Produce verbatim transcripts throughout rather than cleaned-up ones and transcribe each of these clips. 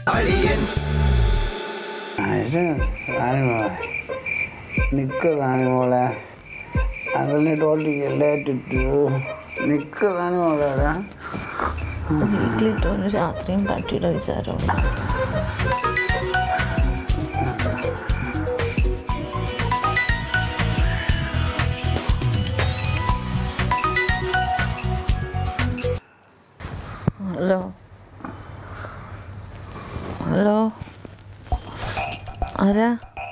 Aliyans. Nikkaranimola. I will not only let it do. Nikkaranimola. Weekly told us after him, but it is around. Hello. Hello. Ara.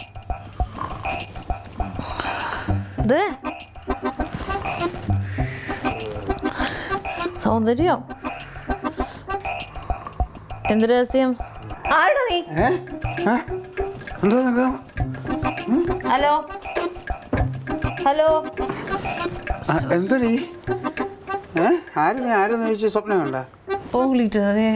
There. സൗന്ദര്യോ എന്ത് രഹസ്യം ആരാ നീ hello hello എന്തടി ആരും ആരും ചോദിച്ച സ്വപ്നം കണ്ട പോയിട്ട് അതെ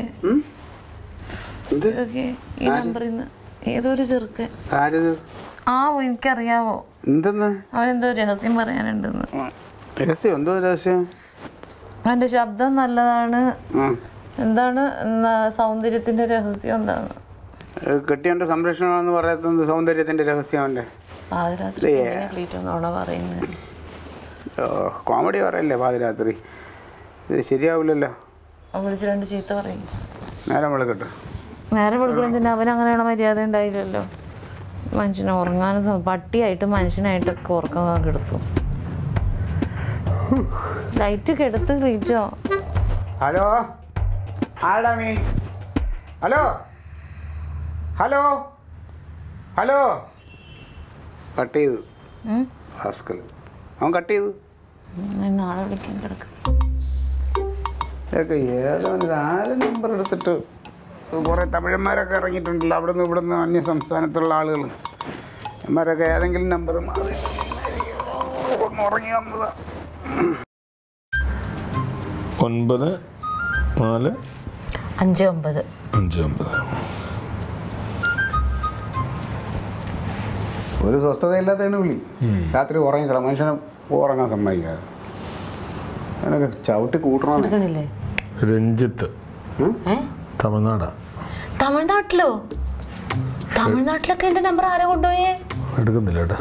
ഈ നമ്പറിൽ നിന്ന് ഏതൊരു ചെറുക്കൻ ആ എനിക്കറിയാവോ എന്തെന്ന് അവനെന്തോ രഹസ്യം പറയാനുണ്ടെന്ന് രഹസ്യം എന്തോ രഹസ്യം അവൻ്റെ ശബ്ദം നല്ലതാണ് എന്താണ് സൗന്ദര്യത്തിന്റെ രഹസ്യം എന്താണ് കെട്ടിയവന്റെ സംരക്ഷണമെന്ന് പറയുന്നത് സൗന്ദര്യത്തിന്റെ രഹസ്യം അവന്റെ പാതിരാത്രി പറയുന്നത് കോമഡി പറയല്ലേ പാതിരാത്രി ഇത് ശരിയാവില്ലല്ലോ വിളിച്ച് രണ്ട് ചീത്ത പറയും നേരം വിളിക്കട്ടെ നേരം വിളിക്കണതിന് അവൻ അങ്ങനെയുള്ള മര്യാദ ഉണ്ടായില്ലല്ലോ മനുഷ്യനെ ഉറങ്ങാനും പട്ടിയായിട്ട് മനുഷ്യനായിട്ടൊക്കെ ഉറക്കം കെടുത്തു ലൈറ്റ് കെടുത്ത് ക്ലീറ്റോ ഹലോ ആടാ നീ ഹലോ ഹലോ ഹലോ കട്ട് ചെയ്തു ഹാസ്കൽ അവൻ കട്ട് ചെയ്തു നാളെ വിളിക്കാൻ കിടക്കും ഇതൊക്കെ ഏതോ നാല് നമ്പർ എടുത്തിട്ട് കുറേ തമിഴന്മാരൊക്കെ ഇറങ്ങിയിട്ടുണ്ടല്ലോ അവിടെ നിന്ന് ഇവിടെ നിന്ന് അന്യ സംസ്ഥാനത്തുള്ള ആളുകൾ അമ്മമാരൊക്കെ ഏതെങ്കിലും നമ്പർ മാറി ഉറങ്ങി വന്നതാ ഒൻപത് നാല് അഞ്ച് ഒമ്പത് അഞ്ച് ഒമ്പത് ഒരു സ്വസ്ഥതയില്ലാത്തതാണ് വിളി രാത്രി ഉറങ്ങിക്കളാം മനുഷ്യനെ ഉറങ്ങാൻ സമ്മതിക്കാതെ അങ്ങനൊക്കെ ചവിട്ടി കൂട്ടണമെന്നില്ലേ രഞ്ജിത്ത് തമിഴ്നാടാ തമിഴ്നാട്ടിലോ തമിഴ്നാട്ടിലൊക്കെ എന്റെ നമ്പർ ആരാ കൊണ്ടുപോയേ എടുക്കുന്നില്ല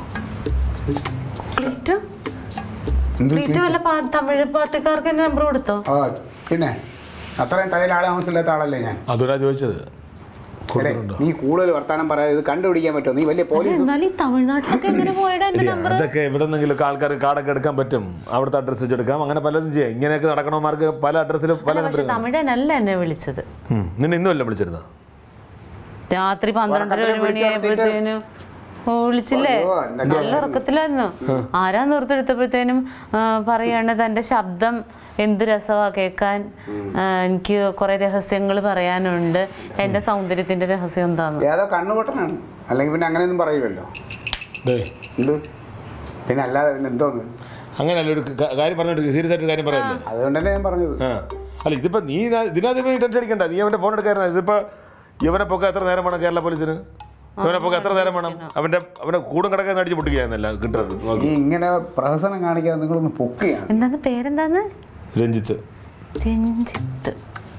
തമിഴ് പാട്ടുകാർക്ക് എന്റെ നമ്പർ കൊടുത്തോ പിന്നെ അത്രയും തലയിൽ ആളെ താമസമില്ലാത്ത ആളല്ലേ ഞാൻ അതുരാ ചോദിച്ചത് നീ കൂടുതൽ വർത്താനം പറയാതെ ഇത് കണ്ടുപിടിക്കാൻ പറ്റുമോ നീ വലിയ പോലീസ് തമിഴ്നാട്ടിലൊക്കെ എങ്ങനെ പോയടാ അതൊക്കെ എവിടെന്നെങ്കിലും ആൾക്കാർ കാർഡൊക്കെ എടുക്കാൻ പറ്റും അവിടുത്തെ അഡ്രസ് വെച്ചെടുക്കാം അങ്ങനെ പലതും ചെയ്യാം ഇങ്ങനെയൊക്കെ നടക്കണമാർക്ക് പല അഡ്രസ്സിലും പല നമ്പർ തമിഴനല്ല എന്നെ വിളിച്ചത് നിന്നെ ഇന്നും അല്ല വിളിച്ചിരുന്നത് രാത്രി പന്ത്രണ്ടര ഒരു മണിയായപ്പോഴത്തേനും വിളിച്ചില്ലേ നല്ല ഉറക്കത്തിലായിരുന്നു ആരാ നിർത്തിയെടുത്തപ്പോഴത്തേനും പറയാണ് തന്റെ ശബ്ദം എന്ത് രസമാ കേൾക്കാൻ എനിക്ക് കുറെ രഹസ്യങ്ങൾ പറയാനുണ്ട് എന്റെ സൗന്ദര്യത്തിന്റെ രഹസ്യം എന്താന്ന് ഏതോ കണ്ണുപൊട്ടനാണ് അല്ലെങ്കിൽ പിന്നെ അങ്ങനെയൊന്നും പറയൂലല്ലോ പിന്നെ അല്ലാതെ പിന്നെ എന്തോന്ന് അങ്ങനെയല്ല ഒരു കാര്യം പറഞ്ഞു സീരിയസ് ആയിട്ട് കാര്യം പറയല്ലേ അതുകൊണ്ട് തന്നെ ഞാൻ പറഞ്ഞത് അല്ല ഇതിപ്പോ നീ ഇതിനകത്ത് നീ ടെൻഷൻ അടിക്കണ്ട നീ അവന്റെ ഫോൺ എടുക്കായിരുന്നു ഇതിപ്പോ ഇവനെ പൊക്കെ എത്ര നേരം വേണം കേരള പോലീസിന് ഇവനെ പൊക്കെ എത്ര നേരം വേണം അവന്റെ അവന്റെ കൂടും കിടക്കാൻ അടിച്ച് പൊട്ടിക്കാന്നല്ല കിട്ടുന്നത് ഇങ്ങനെ പ്രഹസനം കാണിക്കാതെ നിങ്ങളൊന്ന് പൊക്കുകയാണ് എന്താണ് പേരെന്താന്ന് രഞ്ജിത്ത് രഞ്ജിത്ത്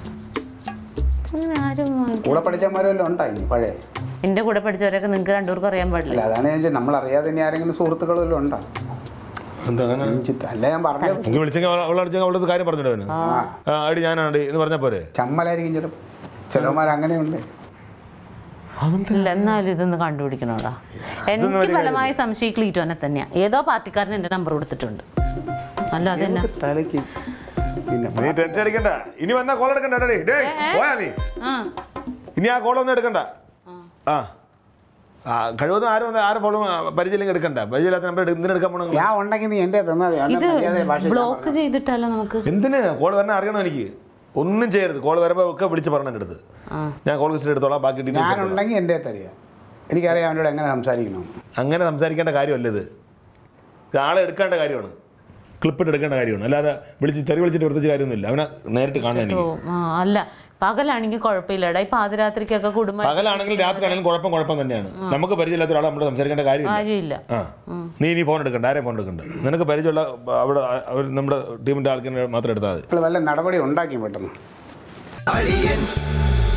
കൂടെ പഠിച്ചമാരെല്ലാം ഉണ്ടായി പഴയ എന്റെ കൂടെ പഠിച്ചവരൊക്കെ നിങ്ങൾക്ക് രണ്ടുപേർക്കും അറിയാൻ പാടില്ല അതാണ് ഞാൻ നമ്മൾ അറിയാതെ ഇനി ആരെങ്കിലും സുഹൃത്തുക്കളും എല്ലാം ഉണ്ടാ അല്ല ഞാൻ പറഞ്ഞു വിളിച്ചെങ്കിൽ അവളെ കാര്യം പറഞ്ഞിട്ട് അടി ഞാനാണ് എന്ന് പറഞ്ഞ പോരെ ചമ്മലായിരിക്കും ചില ചിലവന്മാർ അങ്ങനെയുണ്ട് ഇല്ല എന്നാലും ഇതൊന്ന് കണ്ടുപിടിക്കണോടാ എനിക്ക് ഫലമായി സംശയം ക്ലീറ്റോനെ തന്നെയാ ഏതോ പാർട്ടിക്കാരൻ എന്റെ നമ്പർ കൊടുത്തിട്ടുണ്ട് അല്ല അതെന്നാ തലക്ക് നീ ടെൻഷൻ അടിക്കണ്ട ഇനി വന്നാ കോൾ എടുക്കണ്ട പോയാ നീ ഇനി ആ കോളൊന്നും എടുക്കണ്ട ആ ആ കഴിവൊന്നും ആരും ആരും ഫോളും പരിചയം എടുക്കണ്ട പരിചയമില്ലാത്ത നമ്പർ എന്തിനു എടുക്കാൻ പോകണം ഞാൻ ഉണ്ടെങ്കിൽ നീ എന്റെ ബ്ലോക്ക് ചെയ്തിട്ടല്ലോ നമുക്ക് എന്തിന് കോൾ വരണ അറിയണം എനിക്ക് ഒന്നും ചെയ്യരുത് കോൾ വരുമ്പോൾ ഒക്കെ വിളിച്ച് പറഞ്ഞ എൻ്റെ അടുത്ത് ഞാൻ കോൾ ലിസ്റ്റ് എടുത്തോളാം ബാക്കി ഡീറ്റെയിൽസ് ഞാനുണ്ടെങ്കിൽ എൻ്റെ തരിക എനിക്കറിയാം അവനോട് എങ്ങനെ സംസാരിക്കണം അങ്ങനെ സംസാരിക്കേണ്ട കാര്യമല്ല ഇത് ആളെ എടുക്കേണ്ട കാര്യമാണ് ക്ലിപ്പിട്ട് എടുക്കേണ്ട കാര്യമാണ് അല്ലാതെ വിളിച്ച് തെറി വിളിച്ചിട്ട് വർദ്ധിച്ച കാര്യമൊന്നുമില്ല അവനെ നേരിട്ട് കാണാൻ എനിക്ക് അല്ല പകലാണെങ്കിൽ കുഴപ്പമില്ലടാ ഈ പാതിരാത്രിക്കൊക്കെ കുടുംബം പകലാണെങ്കിൽ രാത്രി ആണെങ്കിലും കുഴപ്പം കുഴപ്പം തന്നെയാണ് നമുക്ക് പരിചയമില്ലാത്ത ഒരാളെ നമ്മൾ സംസാരിക്കേണ്ട കാര്യമില്ല ആ നീ നീ ഫോൺ എടുക്കണ്ട ആരെയും ഫോൺ എടുക്കണ്ട നിനക്ക് പരിചയമുള്ള അവിടെ അവർ നമ്മുടെ ടീമിന്റെ ആൾക്കാരെ മാത്രം എടുത്താൽ മതി വല്ല നടപടി ഉണ്ടാക്കി പെട്ടെന്ന്